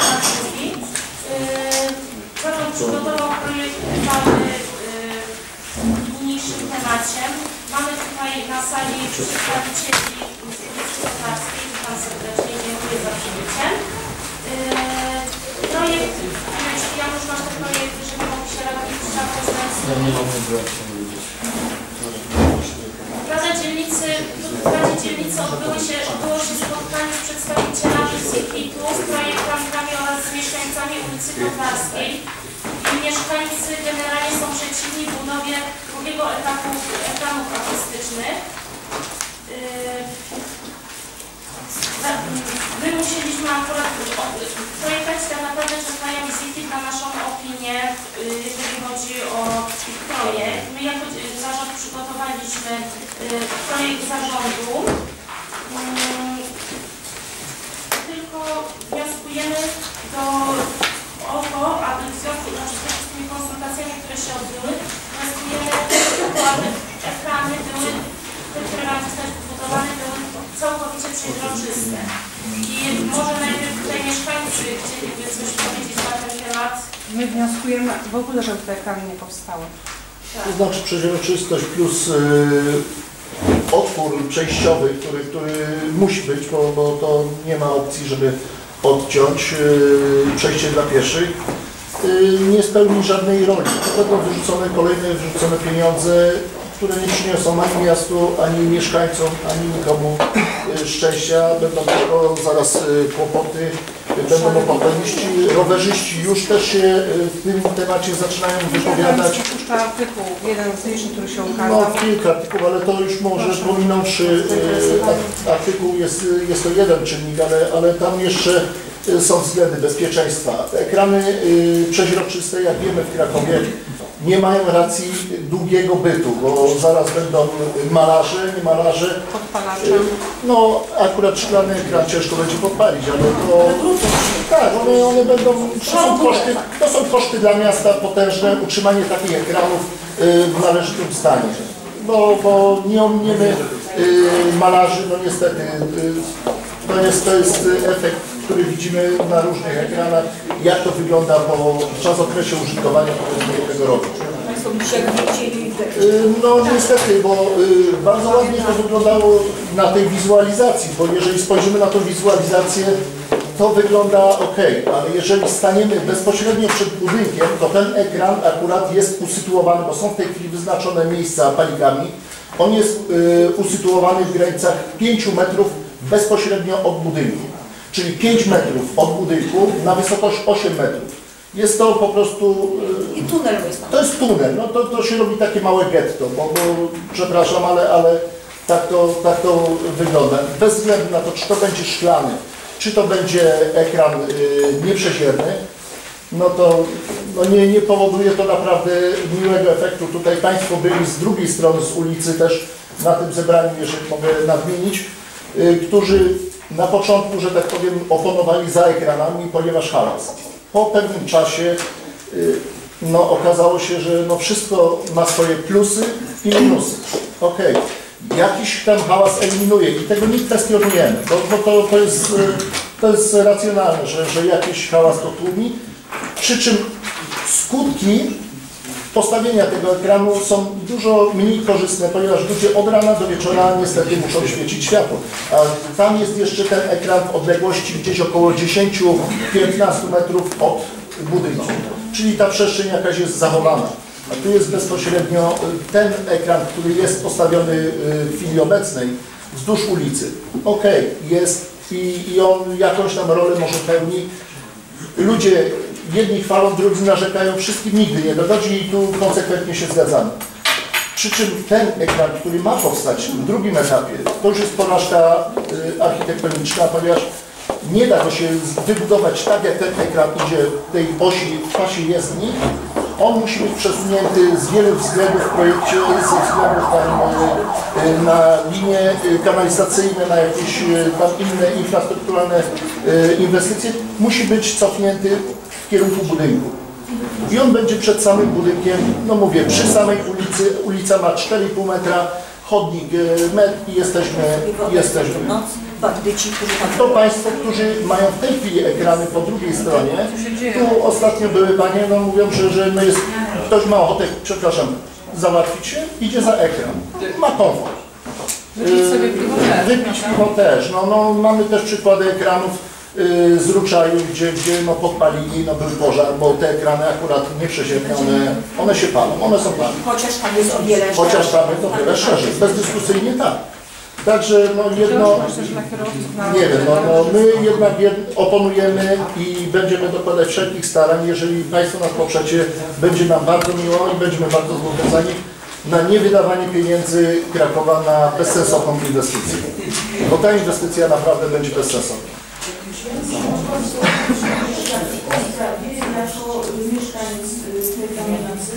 drugi. Zarząd przygotował projekt uchwały w niniejszym temacie. Mamy tutaj na sali przedstawicieli ulicy Kotarskiej. Witam serdecznie, dziękuję za przybycie. Projekt, jeśli ja już mam ten projekt, żeby mogli się radni zapoznać. W Radzie Dzielnicy odbyło się spotkanie z przedstawicielami CIT-u, z projektantami oraz z mieszkańcami ulicy Kotarskiej. I mieszkańcy generalnie są przeciwni budowie drugiego etapu ekranów akustycznych. My musieliśmy akurat, projektanci tak naprawdę czekają CIT na naszą opinię, jeżeli chodzi o projekt. My jako zarząd przygotowaliśmy projekt zarządu, tylko wnioskujemy o to, aby w związku z tymi konsultacjami, które się odbyły, wnioskujemy o to, aby ekrany były, te, które mają zostać wybudowane, były całkowicie przejrzyste. I może najpierw tutaj mieszkańcy chcieliby coś powiedzieć na ten temat. My wnioskujemy w ogóle, żeby te ekrany nie powstały. Tak. To znaczy przejrzystość plus otwór przejściowy, który musi być, bo to nie ma opcji, żeby odciąć przejście dla pieszych, nie spełni żadnej roli. Będą wyrzucone kolejne pieniądze, które nie przyniosą ani miastu, ani mieszkańcom, ani nikomu szczęścia. Będą tylko zaraz kłopoty, będą opowieści. Rowerzyści już też się w tym temacie zaczynają wypowiadać. Puszcza artykuł, jeden z licznych, który się ukazał. No, kilka artykułów, ale to już może pominąwszy artykuł, jest to jeden czynnik, ale tam jeszcze są względy bezpieczeństwa. Ekrany przeźroczyste, jak wiemy, w Krakowie nie mają racji długiego bytu, bo zaraz będą malarze, nie malarze. Podpalacze. No, akurat szklany ekran ciężko będzie podpalić, ale to... Tak, one będą... To są koszty dla miasta potężne, utrzymanie takich ekranów w należytym stanie. Bo nie ominiemy malarzy, no niestety, to jest efekt, który widzimy na różnych ekranach, jak to wygląda po czasokresie użytkowania tego roku. No niestety, bo bardzo ładnie to wyglądało na tej wizualizacji, bo jeżeli spojrzymy na tą wizualizację, to wygląda ok, ale jeżeli staniemy bezpośrednio przed budynkiem, to ten ekran akurat jest usytuowany, bo są w tej chwili wyznaczone miejsca palikami, on jest usytuowany w granicach 5 metrów bezpośrednio od budynku, czyli 5 metrów od budynku na wysokość 8 metrów. Jest to po prostu... I tunel jest tam. To jest tunel, no to się robi takie małe getto, bo przepraszam, ale tak to wygląda. Bez względu na to, czy to będzie szklany, czy to będzie ekran nieprzezierny, no to nie powoduje to naprawdę miłego efektu. Tutaj Państwo byli z drugiej strony z ulicy też na tym zebraniu, jeżeli mogę nadmienić, którzy na początku, że tak powiem, oponowali za ekranami, ponieważ hałas. Po pewnym czasie okazało się, że wszystko ma swoje plusy i minusy. Okej. Jakiś tam hałas eliminuje i tego nie kwestionujemy, bo to jest racjonalne, że jakiś hałas to tłumi, przy czym skutki postawienia tego ekranu są dużo mniej korzystne, ponieważ ludzie od rana do wieczora niestety muszą świecić światło. A tam jest jeszcze ten ekran w odległości gdzieś około 10-15 metrów od budynku. Czyli ta przestrzeń jakaś jest zachowana. A tu jest bezpośrednio ten ekran, który jest postawiony w chwili obecnej wzdłuż ulicy. Okej, jest i on jakąś tam rolę może pełni. Ludzie jedni chwalą, drudzy narzekają, wszystkim nigdy nie dogodzi i tu konsekwentnie się zgadzamy. Przy czym ten ekran, który ma powstać w drugim etapie, to już jest porażka architektoniczna, ponieważ nie da go się wybudować tak, jak ten ekran idzie w tej osi, w pasie jezdni. On musi być przesunięty z wielu względów w projekcie, ze względów na linie kanalizacyjne, na jakieś tam inne infrastrukturalne inwestycje. Musi być cofnięty w kierunku budynku. I on będzie przed samym budynkiem, no mówię, przy samej ulicy, ulica ma 4,5 metra, chodnik, metr i jesteśmy. Bandyci, którzy tam... To Państwo, którzy mają w tej chwili ekrany po drugiej stronie, tu ostatnio były Panie, no mówią, że no jest, ktoś ma ochotę, przepraszam, załatwić się, idzie za ekran. Ma komfort. Wypić piwo też. No, mamy też przykłady ekranów z Ruczaju, gdzie no, podpalili, no, był pożar, bo te ekrany akurat nie przeziębne, one się palą, one są palne. Chociaż tam jest o wiele szerzej. Chociaż tam jest o wiele szerzej, bezdyskusyjnie tak. Także no jedno, nie wiem, no my jednak oponujemy i będziemy dokładać wszelkich starań. Jeżeli Państwo nas poprzecie, będzie nam bardzo miło i będziemy bardzo zobowiązani na niewydawanie pieniędzy Krakowa na bezsensowną inwestycję. Bo ta inwestycja naprawdę będzie bezsensowna. Jako mieszkaniec tej kamienicy,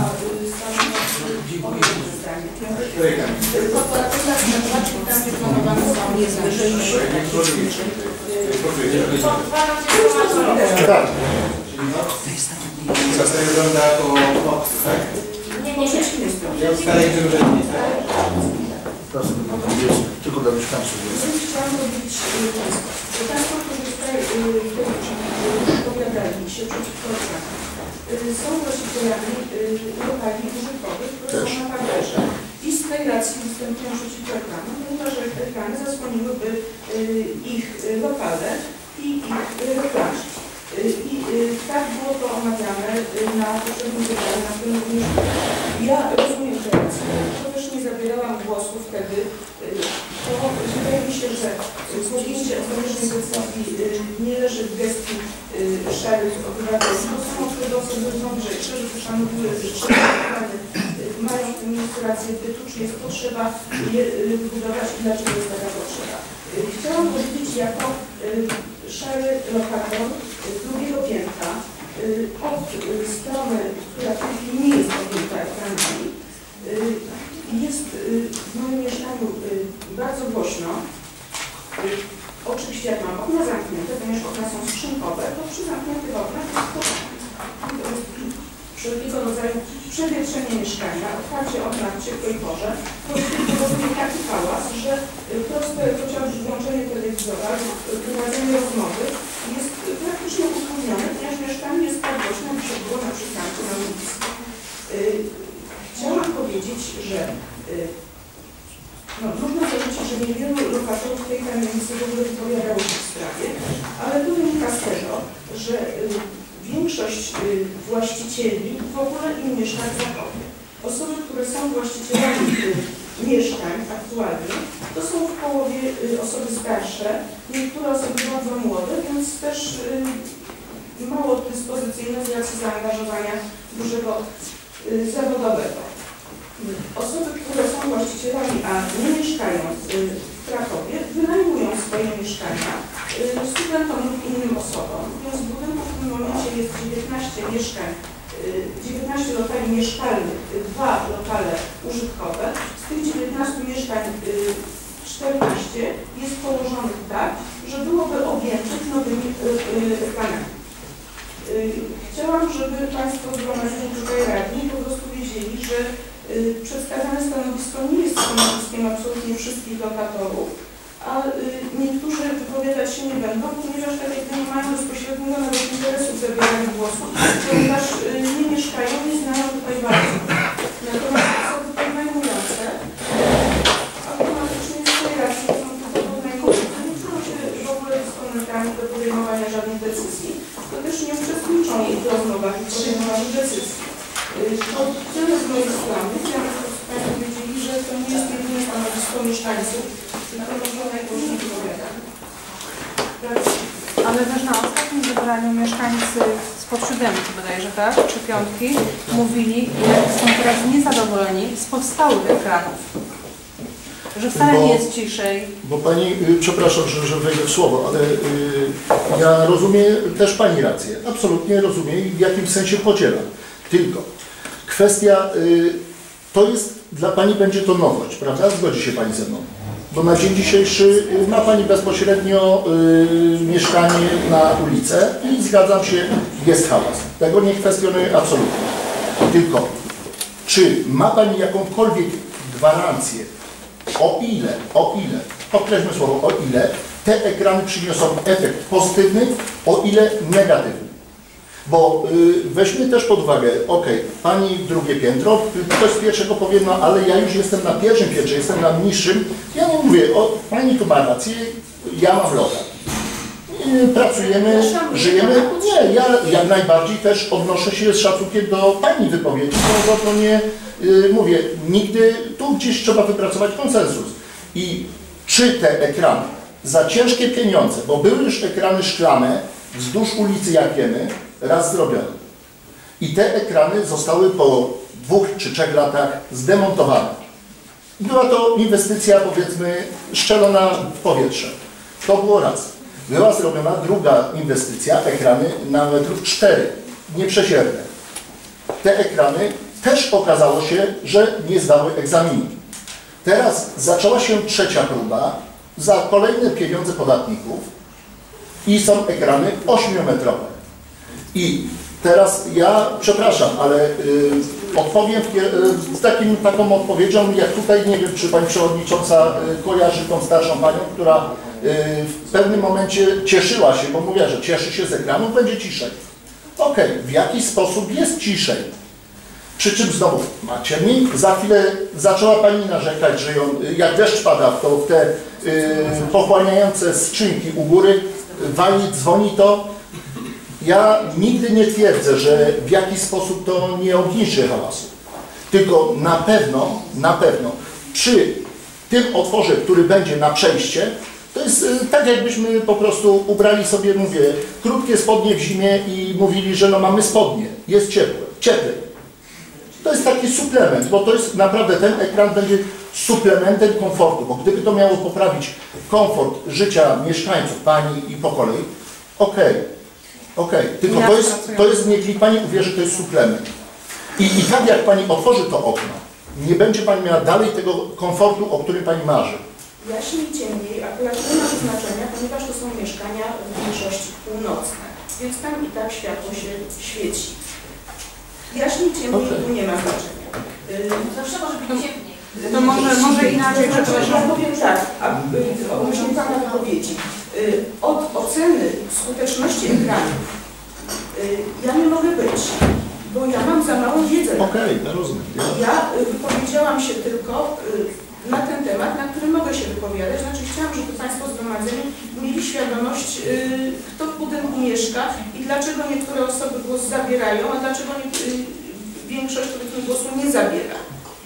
korporacyjna wnętrza, tam gdzie planowane są niezwyżej Tak. Zostaje wygląda jako box, tak? nie rzeczywiście. Ja ustalę, że urzędnik, tak? Proszę, tylko dla mieszkańców. Chciałam powiedzieć, Państwo, którzy tutaj opowiadali się przeciwko ekranom, są właścicielami lokali użytkowych, które są na parterze i z tej racji występują przeciwko ekranom, ponieważ ekrany zasłoniłyby ich lokale i ich reklamy. I tak było to omawiane na poprzednim pytaniu, na tym również. Ja rozumiem te racje, to też nie zabierałam głosu wtedy. To wydaje mi się, że podjęcie ostatecznej decyzji nie leży w gestii szarych obywateli. To są osoby mądrzejsze, że szanują, że mają w tym miejscu rację bytu, czy jest potrzeba je wybudować i dlaczego jest taka potrzeba. Chciałam powiedzieć jako szary lokator drugiego piętra od strony, która w tej chwili nie jest objęta ekranami, jest w moim mieszkaniu bardzo głośno. Oczywiście jak mam okna zamknięte, ponieważ okna są skrzynkowe, to przy zamkniętych oknach jest wszelkiego rodzaju przewietrzenie mieszkania, otwarcie okna w ciepłej porze, powoduje taki hałas, że proste chociażby włączenie telewizora lub prowadzenie rozmowy jest praktycznie utrudnione, ponieważ mieszkanie jest tak głośno, jak się było na przystanku na ulicy. Chciałam powiedzieć, że trudno zarzucić, że niewielu lokatorów tej kamienicy w ogóle wypowiadało się w sprawie, ale to wynika z tego, że większość właścicieli w ogóle nie mieszka w Krakowie. Osoby, które są właścicielami mieszkań aktualnie, to są w połowie osoby starsze, niektóre osoby bardzo młode, więc też mało dyspozycyjne z racji zaangażowania dużego zawodowego. Osoby, które są właścicielami, a nie mieszkają w Krakowie, wynajmują swoje mieszkania studentom lub innym osobom. Więc w budynku w tym momencie jest 19 mieszkań, 19 lokali mieszkalnych, 2 lokale użytkowe. Z tych 19 mieszkań 14 jest położonych tak, że byłoby objętych nowymi ekranami. Chciałam, żeby Państwo zgromadzeni tutaj radni po prostu wiedzieli, że przedstawiane stanowisko nie jest stanowiskiem absolutnie wszystkich lokatorów, a niektórzy wypowiadać się nie będą, ponieważ tak jakby nie mają bezpośredniego nawet interesu w zabieraniu głosu, ponieważ nie mieszkają, nie znają tutaj bardzo. Natomiast osoby podnajmujące automatycznie z tej racji są tylko podnajmujące, nie czują się w ogóle dysponentami do podejmowania żadnych decyzji, to też nie uczestniczą w rozmowach i podejmowaniu decyzji. To tyle z mojej strony. Chciałam, żeby Państwo wiedzieli, że to nie jest jedyne stanowisko mieszkańców, tylko może najgłośniej wypowiadane. Ale też na ostatnim zebraniu mieszkańcy spod 7 bodajże, tak? Czy 5 mówili, jak są teraz niezadowoleni z powstałych ekranów. Że wcale nie jest ciszej. Bo Pani, przepraszam, że wejdę w słowo, ale ja rozumiem też Pani rację. Absolutnie rozumiem i w jakimś sensie podzielam. Tylko kwestia, to jest, dla Pani będzie to nowość, prawda? Zgodzi się Pani ze mną. Bo na dzień dzisiejszy ma Pani bezpośrednio mieszkanie na ulicę i zgadzam się, jest hałas. Tego nie kwestionuję absolutnie. Tylko, czy ma Pani jakąkolwiek gwarancję, o ile, podkreślmy słowo, o ile te ekrany przyniosą efekt pozytywny, o ile negatywny. Bo weźmy też pod uwagę, pani drugie piętro, ktoś z pierwszego powie, no ale ja już jestem na pierwszym piętrze, jestem na niższym. Ja nie mówię, pani tu ma rację, ja mam lokat. Pracujemy, żyjemy. Nie, ja jak najbardziej też odnoszę się z szacunkiem do pani wypowiedzi, bo to nie, mówię, nigdy, tu gdzieś trzeba wypracować konsensus. I czy te ekrany za ciężkie pieniądze, bo były już ekrany szklane wzdłuż ulicy, jak wiemy, raz zrobione. I te ekrany zostały po 2 czy 3 latach zdemontowane. Była to inwestycja, powiedzmy, szczelona w powietrze. To było raz. Była zrobiona druga inwestycja, ekrany na 4 metrów, nieprzesierne. Te ekrany też okazało się, że nie zdały egzaminu. Teraz zaczęła się trzecia próba za kolejne pieniądze podatników i są ekrany 8-metrowe. I teraz ja, przepraszam, ale odpowiem z taką odpowiedzią, jak tutaj, nie wiem, czy pani przewodnicząca kojarzy tą starszą panią, która w pewnym momencie cieszyła się, bo mówiła, że cieszy się z ekranu, będzie ciszej. W jaki sposób jest ciszej? Przy czym znowu ma ciemniej. Za chwilę zaczęła pani narzekać, że ją, jak deszcz pada, to w te pochłaniające skrzynki u góry wali, dzwoni to. Ja nigdy nie twierdzę, że w jakiś sposób to nie obniży hałasu. Tylko na pewno przy tym otworze, który będzie na przejście, to jest tak, jakbyśmy po prostu ubrali sobie, mówię, krótkie spodnie w zimie i mówili, że no mamy spodnie, jest cieplej. To jest taki suplement, bo to jest naprawdę, ten ekran będzie suplementem komfortu, bo gdyby to miało poprawić komfort życia mieszkańców, pani i po kolei, tylko to jest, niech pani uwierzy, to jest suplement. I tak jak pani otworzy to okno, nie będzie pani miała dalej tego komfortu, o którym pani marzy. Jaśniej, ciemniej akurat nie ma znaczenia, ponieważ to są mieszkania w większości północne, więc tam i tak światło się świeci. Jaśniej, ciemniej tu nie ma znaczenia. Zawsze może być ciemniej. To może inaczej, Ja powiem tak, odnośnie pana wypowiedzi. Od oceny skuteczności ekranów ja nie mogę być, bo ja mam za małą wiedzę. Ja rozumiem. Ja wypowiedziałam się tylko na ten temat, na który mogę się wypowiadać. Znaczy chciałam, żeby Państwo zgromadzeni mieli świadomość, kto w budynku mieszka i dlaczego niektóre osoby głos zabierają, a dlaczego większość głosu nie zabiera.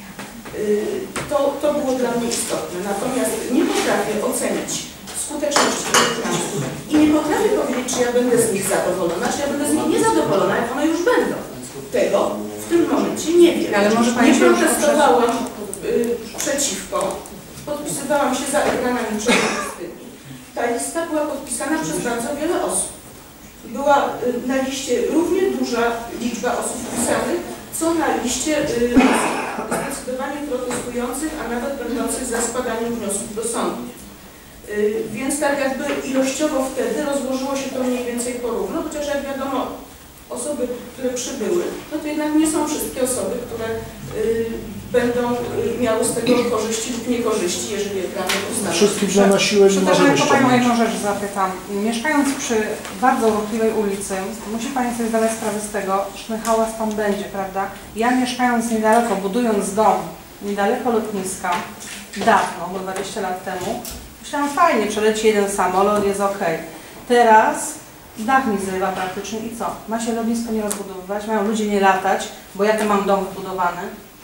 To było dla mnie istotne. Natomiast nie potrafię ocenić skuteczności ekranów i nie potrafię powiedzieć, czy ja będę z nich zadowolona, czy ja będę z nich niezadowolona, jak one już będą. Tego w tym momencie nie wiem. Ale może pani nie protestowałam przeciwko. Podpisywałam się za ekranami przejrzystymi. Ta lista była podpisana przez bardzo wiele osób. Była na liście równie duża liczba osób wpisanych, co na liście zdecydowanie protestujących, a nawet będących za składaniem wniosków do sądu. Więc tak jakby ilościowo wtedy rozłożyło się to mniej więcej porówno, chociaż jak wiadomo, osoby, które przybyły, no to jednak nie są wszystkie osoby, które będą miały z tego korzyści lub niekorzyści, jeżeli ekrany uznają. Wszystkich na siłę nie możemy Tylko Panią jedną rzecz zapytam. Mieszkając przy bardzo ruchliwej ulicy, musi Pani sobie zdawać sprawę z tego, że ten hałas tam będzie, prawda? Ja mieszkając niedaleko, budując dom, niedaleko lotniska, dawno, bo 20 lat temu, myślałam, fajnie, przeleci jeden samolot, jest ok. Teraz dach mi zrywa praktycznie i co? Ma się lotnisko nie rozbudowywać, mają ludzie nie latać, bo ja tu mam dom wybudowany.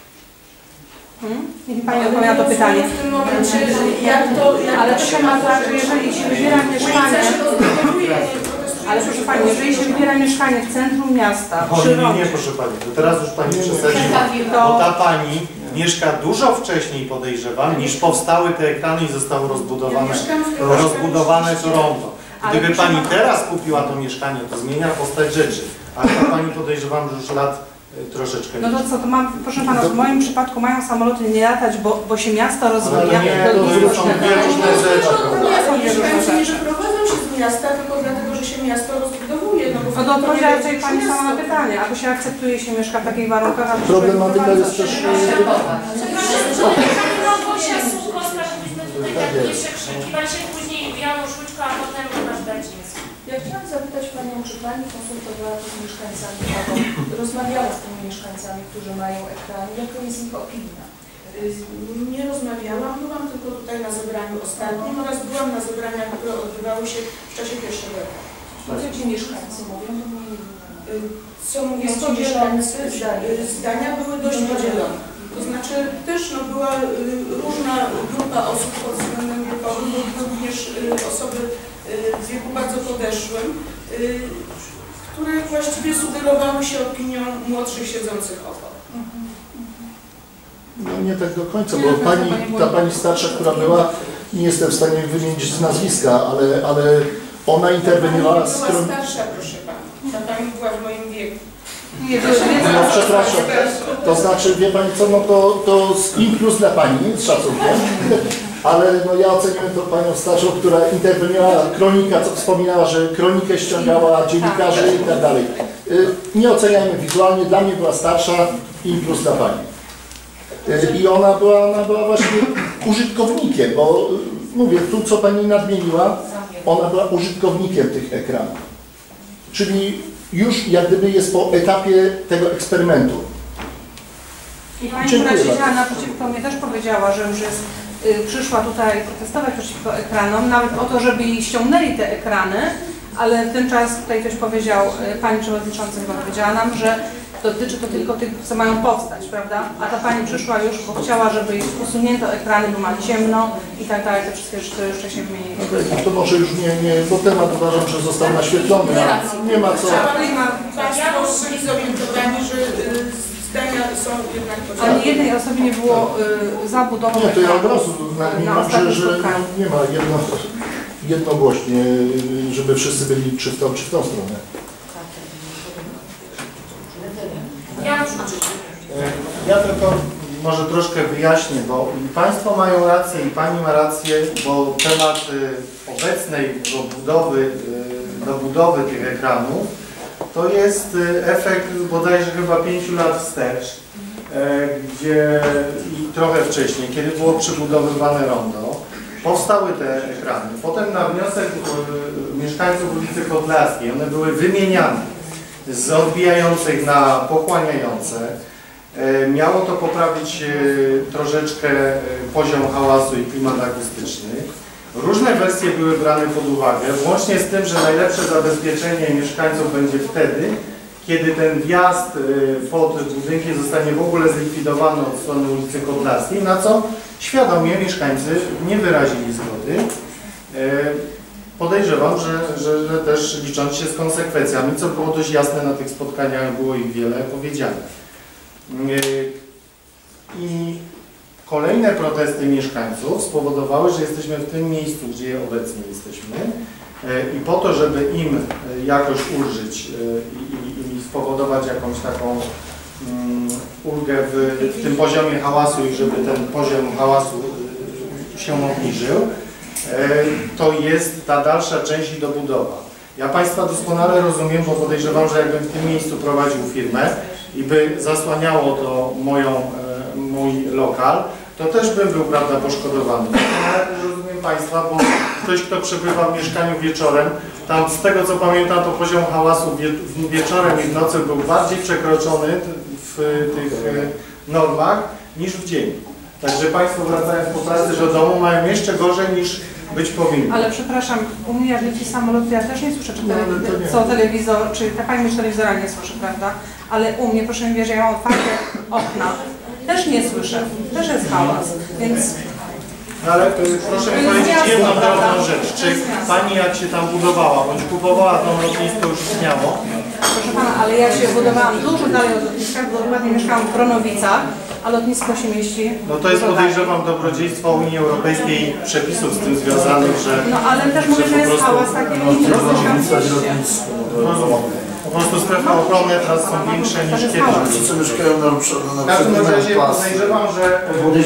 Niech Pani odpowie na to pytanie. W tym momencie, ale to ma tak, że jeżeli się wybiera mieszkanie, ale proszę Pani, jeżeli się wybiera mieszkanie w centrum miasta, Nie, proszę Pani, to teraz już Pani przesadziła, bo ta Pani mieszka dużo wcześniej, podejrzewam, niż powstały te ekrany i zostało rozbudowane to rondo. Gdyby Pani teraz kupiła to mieszkanie, to zmienia postać rzeczy, ale ta Pani podejrzewam, że już lat troszeczkę. No to co, to mam, proszę Pana, w moim przypadku mają samoloty nie latać, bo się miasto rozwija. To są dwie różne rzeczy. Mieszkańcy nie wyprowadzą się z miasta tylko dlatego, że się miasto rozbudowuje. No to odpowiedziała tutaj Pani sama na pytanie, albo się akceptuje, się mieszka w takich warunkach, albo problematyka jest też... Jeszcze krzykiwaliście później Janusz Łódźko, a potem nasz Darciński. Ja chciałam zapytać Panią, czy Pani konsultowała to z mieszkańcami, albo rozmawiała z tymi mieszkańcami, którzy mają ekrany, jaka jest ich opinia? Nie rozmawiałam, byłam tylko tutaj na zebraniu ostatnim oraz byłam na zebraniach, które odbywały się w czasie pierwszego etapu. Co ci mieszkańcy mówią? Co mówią ci mieszkańcy? Zdania były dość podzielone. To znaczy też była różna grupa osób pod względem wiekowym, bo były również osoby w wieku bardzo podeszłym, które właściwie sugerowały się opinią młodszych siedzących obok. No nie tak do końca, bo ta pani starsza, która była, nie jestem w stanie wymienić z nazwiska, ale ona interweniowała z była starsza, proszę Pani. Ta Pani była w moim wieku. No przepraszam, to znaczy, wie Pani co, no to in plus dla Pani, z szacunkiem, ale no ja oceniłem to Panią starszą, która interweniowała, kronika, co wspominała, że kronikę ściągała dziennikarzy i tak dalej. Nie oceniajmy wizualnie, dla mnie była starsza, in plus dla Pani. I ona była właśnie użytkownikiem, bo mówię, tu co Pani nadmieniła, ona była użytkownikiem tych ekranów. Czyli już jak gdyby jest po etapie tego eksperymentu. I Pani, która siedziała naprzeciwko mnie, też powiedziała, że już jest, przyszła tutaj protestować przeciwko ekranom, nawet o to, żeby jej ściągnęli te ekrany, ale w ten czas tutaj ktoś powiedział, Pani Przewodnicząca chyba powiedziała nam, że dotyczy to tylko tych, co mają powstać, prawda? A ta Pani przyszła już, bo chciała, żeby usunięto ekrany, bo ma ciemno i tak dalej, te wszystkie rzeczy, które już wcześniej wymieniliśmy. No to może już nie, bo temat uważam, że został naświetlony, nie ma co... Państwo byli zorientowani, że zdania są jednak podzielone. Ale jednej osobie nie było zabudową. Nie, to ja od razu nadmieniam, że nie ma jednogłośnie, żeby wszyscy byli czy w tą stronę. Ja tylko może troszkę wyjaśnię, bo Państwo mają rację i Pani ma rację, bo temat obecnej dobudowy tych ekranów to jest efekt bodajże chyba 5 lat wstecz, gdzie i trochę wcześniej, kiedy było przybudowywane rondo, powstały te ekrany. Potem na wniosek mieszkańców ulicy Kotlarskiej one były wymieniane z odbijających na pochłaniające. Miało to poprawić troszeczkę poziom hałasu i klimat akustyczny. Różne wersje były brane pod uwagę, włącznie z tym, że najlepsze zabezpieczenie mieszkańców będzie wtedy, kiedy ten wjazd pod budynkiem zostanie w ogóle zlikwidowany od strony ulicy Kotlarskiej, na co świadomie mieszkańcy nie wyrazili zgody. Podejrzewam, że też licząc się z konsekwencjami, co było dość jasne na tych spotkaniach, było ich wiele powiedziane. I kolejne protesty mieszkańców spowodowały, że jesteśmy w tym miejscu, gdzie obecnie jesteśmy i po to, żeby im jakoś ulżyć i spowodować jakąś taką ulgę w tym poziomie hałasu i żeby ten poziom hałasu się obniżył, to jest ta dalsza część i dobudowa. Ja Państwa doskonale rozumiem, bo podejrzewam, że jakbym w tym miejscu prowadził firmę i by zasłaniało to mój lokal, to też bym był, prawda, poszkodowany. Ja rozumiem Państwa, bo ktoś, kto przebywa w mieszkaniu wieczorem, tam z tego co pamiętam, to poziom hałasu wieczorem i w nocy był bardziej przekroczony w tych normach niż w dzień. Także Państwo wracając po pracy do domu mają jeszcze gorzej niż być powinno. Ale przepraszam, u mnie jak leci samolot, ja też nie słyszę, co telewizor, czy ta Pani telewizora nie słyszy, prawda? Ale u mnie, proszę mi wierzyć, ja mam otwarte okna, też nie słyszę, też jest hałas, więc... Ale proszę mi powiedzieć jedną drobną rzecz. Czy Pani jak się tam budowała, bądź kupowała to lotnisko już istniało? Proszę Pana, ale ja się budowałam dużo dalej od lotniska, bo dokładnie mieszkałam w Bronowicach, a lotnisko się mieści... No to jest, podejrzewam, dobrodziejstwo Unii Europejskiej przepisów z tym związanych, że... No ale też mówię, że jest hałas taki po prostu strefy ochronne teraz są większe niż kiedyś. Ci, co mieszkają na W każdym razie podejrzewam, że...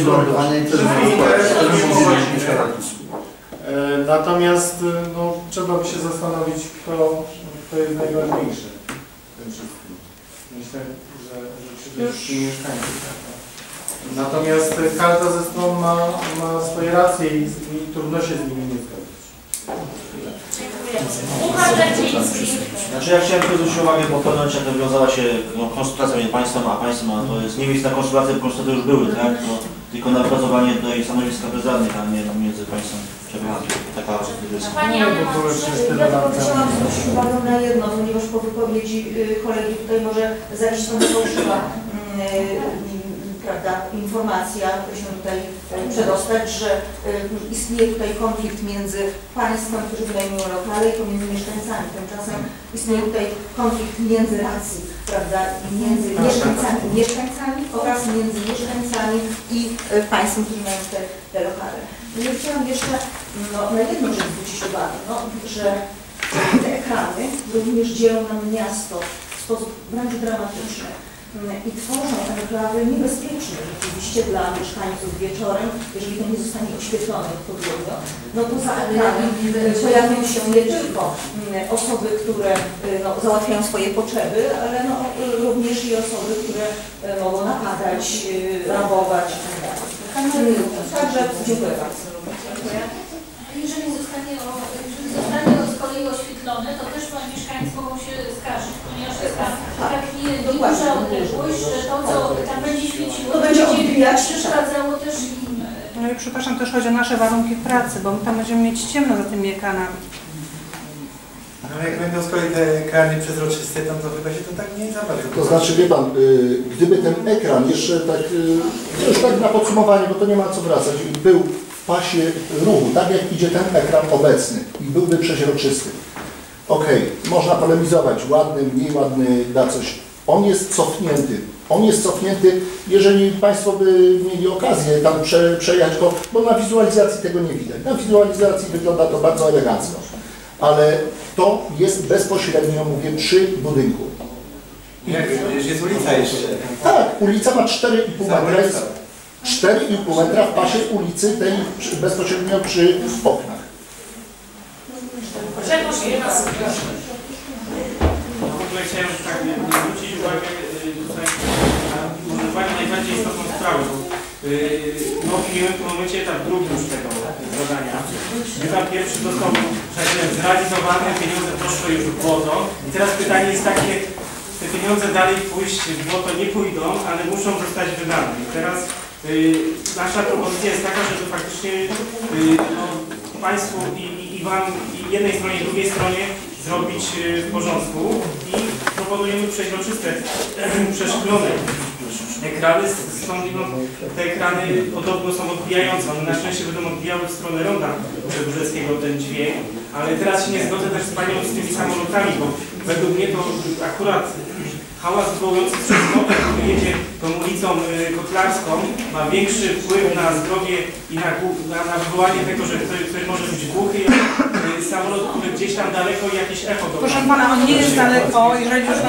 Natomiast no, trzeba by się zastanowić, kto jest najważniejszy w tym wszystkim. Myślę, że przede wszystkim mieszkańcy. Natomiast każda ze stron ma swoje racje i trudno się z nimi nie zgodzić. Dziękuję. Łukasz Dardziński. Znaczy ja chciałem zwrócić uwagę, bo w pewnym momencie nawiązała się konsultacja między państwem a państwem, a to jest nie miejsce na konsultacje, po prostu to już były, tak? No, tylko na opracowanie tutaj stanowiska bezradnych, a nie między państwem przebywaniem. Taka jest. Pani Anna. Ja tylko chciałam zwrócić uwagę na jedno, ponieważ po wypowiedzi kolegi tutaj może zajść trochę fałszywa prawda, informacja, się tutaj przedostać, że istnieje tutaj konflikt między państwem, którzy wynajmują lokale i pomiędzy mieszkańcami. Tymczasem istnieje tutaj konflikt między racji, prawda, między mieszkańcami oraz między mieszkańcami i państwem, którzy mają te lokale. Ja chciałam jeszcze na jedną rzecz zwrócić uwagę, że te ekrany również dzielą nam miasto w sposób wręcz dramatyczny i tworzą enklawy niebezpieczne rzeczywiście dla mieszkańców wieczorem, jeżeli to nie zostanie oświetlone odpowiednio. No poza ekranem pojawią się nie tylko osoby, które załatwiają swoje potrzeby, ale również i osoby, które mogą napadać, rabować itd. Także dziękuję bardzo. Jeżeli zostanie z kolei oświetlone, to też mieszkańcy mogą się skarżyć, ponieważ jest tam tak nieduża odległość, że to, co tam będzie świeciło, to będzie odbijać, przeszkadzało też im. No i przepraszam, też chodzi o nasze warunki pracy, bo my tam będziemy mieć ciemno za tymi ekranami. No jak będą z kolei te ekrany przezroczyste, to chyba się to tak nie za bardzo. To znaczy, wie pan, gdyby ten ekran jeszcze tak, już tak na podsumowanie, bo to nie ma co wracać, był w pasie ruchu, tak jak idzie ten ekran obecny i byłby przeźroczysty. Okej, można polemizować, ładny, mniej ładny, da coś. On jest cofnięty. On jest cofnięty, jeżeli Państwo by mieli okazję tam przejechać go, bo na wizualizacji tego nie widać. Na wizualizacji wygląda to bardzo elegancko. Ale to jest bezpośrednio, mówię, przy budynku. Jest ulica jeszcze. Tak, ulica ma 4,5 metra. Jest 4,5 metra w pasie ulicy tej bezpośrednio przy oknach. Grzegorz Jenas. W ogóle chciałem tak zwrócić uwagę tutaj na uwagę najbardziej istotną sprawę, bo opiniujemy w tym momencie etap drugi już tego zadania. Etap pierwszy został zrealizowany, pieniądze poszły już w błoto i teraz pytanie jest takie, te pieniądze dalej pójść w błoto nie pójdą, ale muszą zostać wydane. I teraz nasza propozycja jest taka, żeby faktycznie Państwu i Wam i jednej stronie i drugiej stronie zrobić w porządku i proponujemy przeźroczyste, przeszklone ekrany. Te ekrany podobno są odbijające, one na szczęście będą odbijały w stronę ronda Brzeskiego ten dźwięk, ale teraz się nie zgodzę też z Panią z tymi samolotami, bo według mnie to akurat hałas wywołujący Trzcinotę, który jedzie tą ulicą Kotlarską, ma większy wpływ na zdrowie i na wywołanie tego, że ktoś może być głuchy, samolot, który gdzieś tam daleko i jakieś echo do. Proszę Pana, on nie jest daleko, jeżeli już na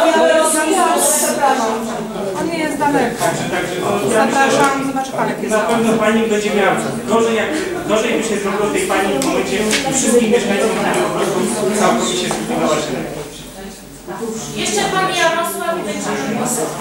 on nie jest daleko. Zapraszam, zobaczy Pan, jak jest. Na pewno Pani będzie miała gorzej by się zrobiło tej Pani w momencie i wszystkim mieszkańcom, którzy po prostu całkowicie się zlikwidować. Jeszcze Pan Jarosław i będziemy głosować.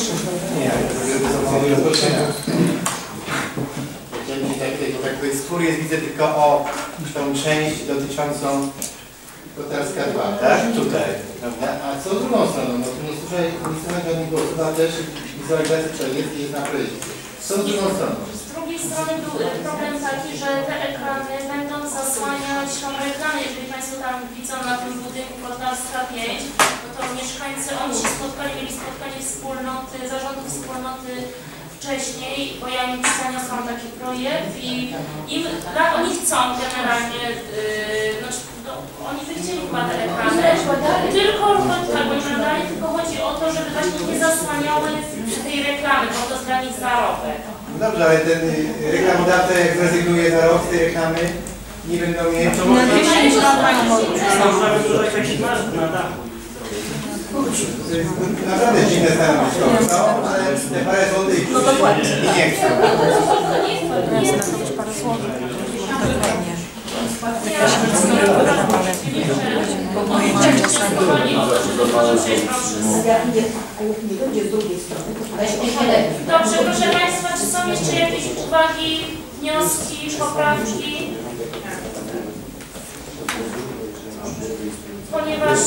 Tutaj spór jest, widzę tylko o tą część dotyczącą Kotlarska 2, tak? Tutaj, prawda? A co z drugą stroną? No tu nie słyszę nic nie głosu, a też wizualizacja jest na projekcie. Co z drugą stroną? Z drugiej strony był problem taki, że te ekrany będą zasłaniać tą reklamę. Jeżeli Państwo tam widzą na tym budynku Kotlarska 5, no to mieszkańcy, oni się spotkali, mieli spotkanie wspólnoty, zarządu wspólnoty wcześniej, bo ja im zaniosłam taki projekt i oni chcą generalnie, oni by chcieli chyba te ekrany, tylko chodzi o to, żeby właśnie nie zasłaniały tej reklamy, bo to jest dla nich zarobek. Dobrze, ale ten reklamodawca jak zrezygnuje za rok z tej reklamy, nie będą mieć... Naprawdę dziwne stanowisko, ale te parę złotych i nie chcę. Parę słów. bo moje mamy na sali. Dobrze, A jak nie będzie z drugiej strony, to weź o proszę Państwa, czy są jeszcze jakieś uwagi, wnioski, poprawki? Ponieważ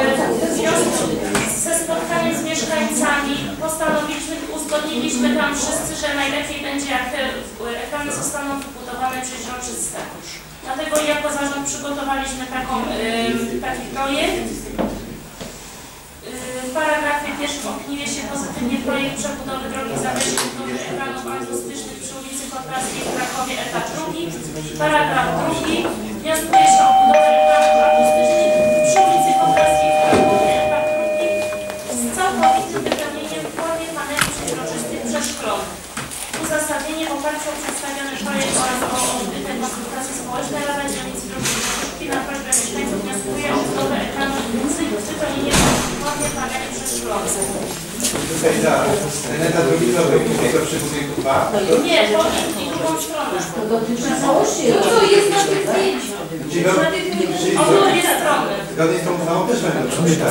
ze spotkaniem z mieszkańcami postanowiliśmy, uzgodniliśmy tam wszyscy, że najlepiej będzie, jak te ekrany zostaną wybudowane przeźroczyste. Dlatego jako zarząd przygotowaliśmy taki projekt. W paragrafie pierwszym opiniuje się pozytywnie projekt przebudowy drogi zamierzchłych ekranów akustycznych przy ulicy Kotlarskiej w Krakowie, etap drugi. Paragraf drugi. Wnioskuje się o budowę ekranów akustycznych przy ulicy Kotlarskiej w Krakowie, etap drugi z całkowitym wypełnieniem w formie paneli przeźroczystych przeszklonych. Uzasadnienie w oparciu o przedstawiony projekt oraz o odbyte konsultacje społeczne Rada Dzielnicy Drogi Rzeczki na prośbę mieszkańców wnioskuje o budowę ekranu z wypełnieniem w formie paneli przeszklonych. Tutaj Renata drugi tego przy budynku 2. Nie, to i drugą stronę. To dotyczy całości. To jest na tych zdjęciach. Obie strony. Zgodnie z tą uchwałą też będą tak.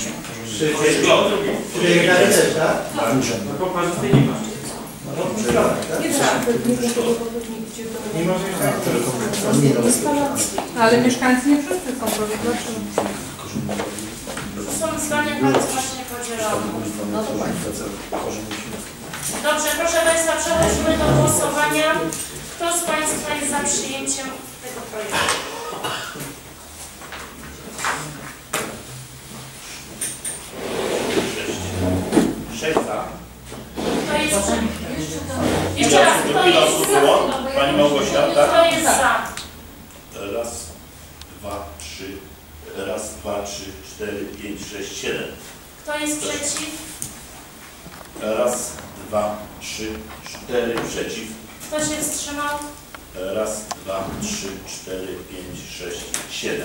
Przy ekranie też, tak? No to parzyste nie ma. Nie może Ale mieszkańcy nie wszyscy są prowadzący. Są zdania bardzo właśnie podzielone. Dobrze, proszę Państwa, przechodzimy do głosowania. Kto z Państwa jest za przyjęciem tego projektu? Kto jest za? Jeszcze raz, kto jest za? Pani Małgosia, tak? Kto jest za? Raz, dwa, trzy. Raz, dwa, trzy, 4, 5, 6, 7. Kto jest przeciw? Raz, dwa, 3, 4 przeciw. Kto się wstrzymał? Raz, dwa, 3, 4, 5, 6, 7.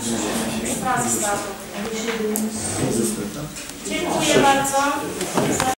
Dziękuję bardzo.